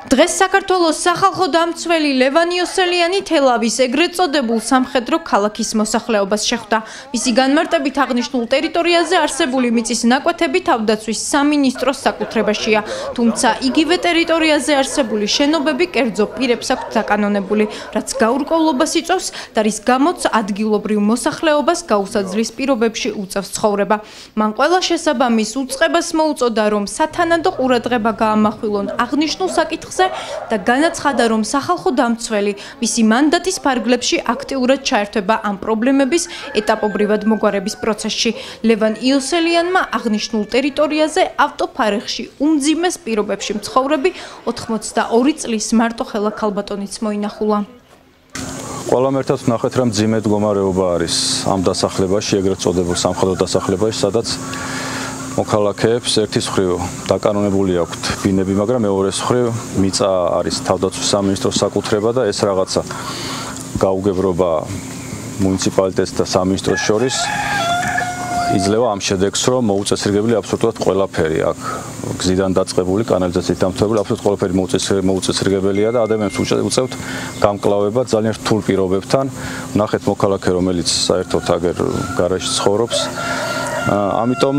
დღეს საქართველოს სახალხო დამცველი ლევან იოსელიანი თელავის ეგრეთ წოდებულ სამხედრო ქალაქის მოსახლეობას შეხვდა. მისი განმარტებით აღნიშნულ ტერიტორიაზე არსებული მიწის ნაკვეთები თავდაცვის სამინისტროს საკუთრებაშია, თუმცა იგივე ტერიტორიაზე არსებული შენობები კერძო პირებს აქვთ დაკანონებული, რაც გაურკვევლობას იწვევს და რის გამოც ადგილობრივ მოსახლეობას გაუსაძლის პირობებში უწევს ცხოვრება. მან ყველა შესაბამის უწყებას მოუწოდა, რომ სათანადო ყურადღება გაამახვილონ აღნიშნულ საკითხს და განაცხადა, რომ სახალხო დამცველი მისი მანდატის ფარგლებში აქტიურად ჩაერთვება ამ პრობლემების ეტაპობრივად მოგვარების პროცესში. ლევან იოსელიანმა აღნიშნულ ტერიტორიაზე ავტოფარეხში უმძიმეს პირობებში მცხოვრები 82 წლის მარტო ხელა ქალბატონიც მოინახულა. ყველამ ერთად ვნახეთ, რომ მძიმე მდგომარეობა არის ამ დასახლებაში, ეგრეთ წოდებულ სამხედრო დასახლებაში, სადაც მოქალაქეებს ერთის მხრივ დაკანონებული აქვთ ბინები, მაგრამ მეორეს მხრივ მიწა არის თავდაცვის სამინისტროს საკუთრება და ეს რაღაცა გაუგებრობა მუნიციპალიტეტს და სამინისტროს შორის იძლევა ამ შედეგს, რომ მოუწესრიგებელი აბსოლუტურად ყველაფერი აქ გზიდან დაწყებული, კანალიზაციით დამთავრებული აბსოლუტურად ყველაფერი მოუწესრიგებელია და ადამიანებს უწევთ გამკლავება ძალიან რთულ პირობებთან. ვნახეთ მოქალაქე, რომელიც საერთოდ აგერ გარაჟში ცხოვრობს. ამიტომ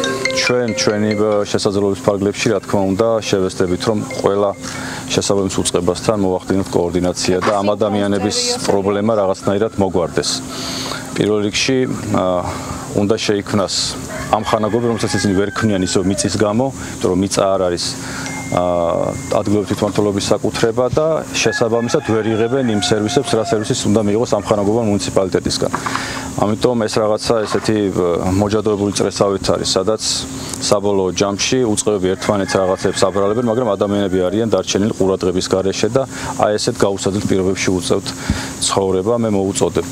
ჩვენი შესაძლებლობის ფარგლებში, რა თქმა უნდა, შევეცდებით, რომ ყველა შესაბამის უწყებასთან მოვახდინოთ კოორდინაცია და ამ ადამიანების პრობლემა რაღაცნაირად მოგვარდეს. პირველ რიგში უნდა შეიქმნას ამ ხანაგობი, რომელსაც ისინი ვერ ქმნიან ისევ მიწის გამო, იმიტომ რომ მიწა არ არის ადგილობრივი თვითმმართველობის საკუთრება და შესაბამისად ვერ იღებენ იმ სერვისებს, რა სერვისის უნდა მიიღოს ამ ხანაგობან მუნიციპალიტეტისგან. ამიტომ ეს რაღაცა ესეთი მოჯადოებული წრესავით არის, სადაც საბოლოო ჯამში უწყებები ერთმანეთს რაღაცებს აბრალებენ, მაგრამ ადამიანები არიან დარჩენილი ყურადღების გარეშე და აი ესეთ გაუსაძლებელ პირობებში უწევთ ცხოვრება. მე მოუწოდებ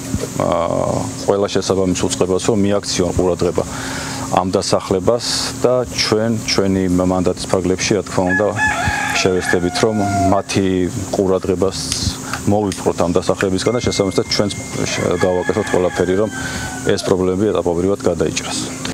ყველა შესაბამის უწყებას, რომ მიაქციონ ყურადღება ამ დასახლებას და ჩვენი მანდატის ფარგლებში, რა თქმა უნდა, შევეცდებით, რომ მათი ყურადღებას მოვიპყროთ ამ დასახლებისგან და შესაბამისად ჩვენც გავაკეთოთ ყველაფერი, რომ ეს პრობლემები ეტაპობრივად გადაიჭრას.